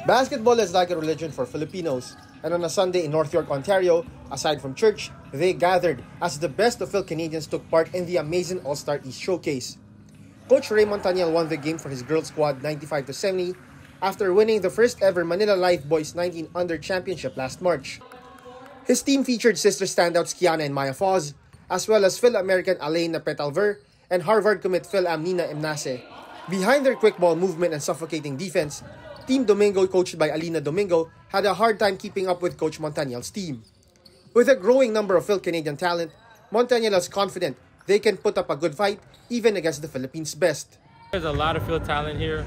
Basketball is like a religion for Filipinos, and on a Sunday in North York, Ontario, aside from church, they gathered as the best of Fil-Canadians took part in the AMAZN All-Star East Showcase. Coach Int'l won the game for his girls squad 95-70 after winning the first ever Manila Live Boys 19 Under Championship last March. His team featured sister standouts Kiana and Maya Foz, as well as Phil-American Alaina Petalver and Harvard commit Phil-Am Nina Imnase. Behind their quick ball movement and suffocating defense, Team Domingo, coached by Alina Domingo, had a hard time keeping up with Coach Montañel's team. With a growing number of Fil-Canadian talent, Montañel is confident they can put up a good fight even against the Philippines' best. There's a lot of Phil talent here.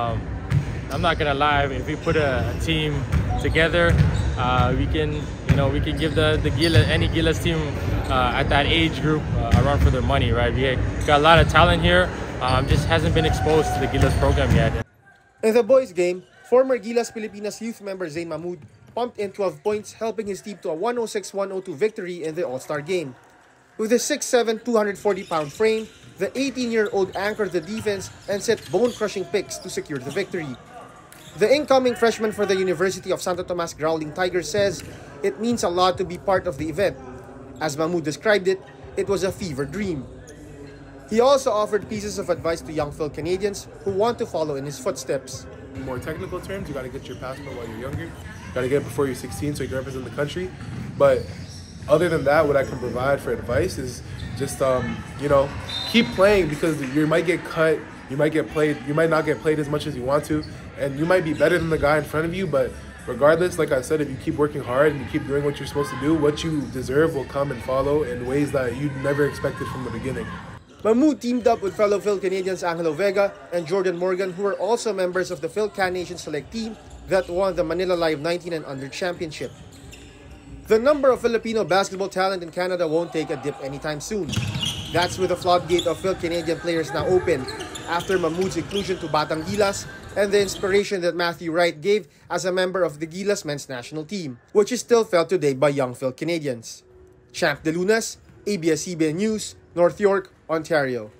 I'm not gonna lie. If we put a team together, we can give any Gilas team at that age group a run for their money, right? We got a lot of talent here. Just hasn't been exposed to the Gilas program yet. In the boys' game, former Gilas Pilipinas youth member Zain Mahmoud pumped in 12 points, helping his team to a 106-102 victory in the All-Star game. With a 6'7", 240-pound frame, the 18-year-old anchored the defense and set bone-crushing picks to secure the victory. The incoming freshman for the University of Santo Tomas Growling Tigers says it means a lot to be part of the event. As Mahmoud described it, it was a fever dream. He also offered pieces of advice to young Fil-Canadians who want to follow in his footsteps. In more technical terms, you got to get your passport while you're younger. You got to get it before you're 16 so you can represent the country. But other than that, what I can provide for advice is just, keep playing, because you might get cut, you might get played, you might not get played as much as you want to, and you might be better than the guy in front of you, but regardless, like I said, if you keep working hard and you keep doing what you're supposed to do, what you deserve will come and follow in ways that you never expected from the beginning. Mahmoud teamed up with fellow Fil-Canadians Angelo Vega and Jordan Morgan, who were also members of the Fil-Canadians select team that won the Manila Live 19 and Under Championship. The number of Filipino basketball talent in Canada won't take a dip anytime soon. That's with the floodgate of Fil-Canadian players now open, after Mahmoud's inclusion to Batang Gilas and the inspiration that Matthew Wright gave as a member of the Gilas men's national team, which is still felt today by young Fil-Canadians. Champ De Lunas, ABS-CBN News, North York, Ontario.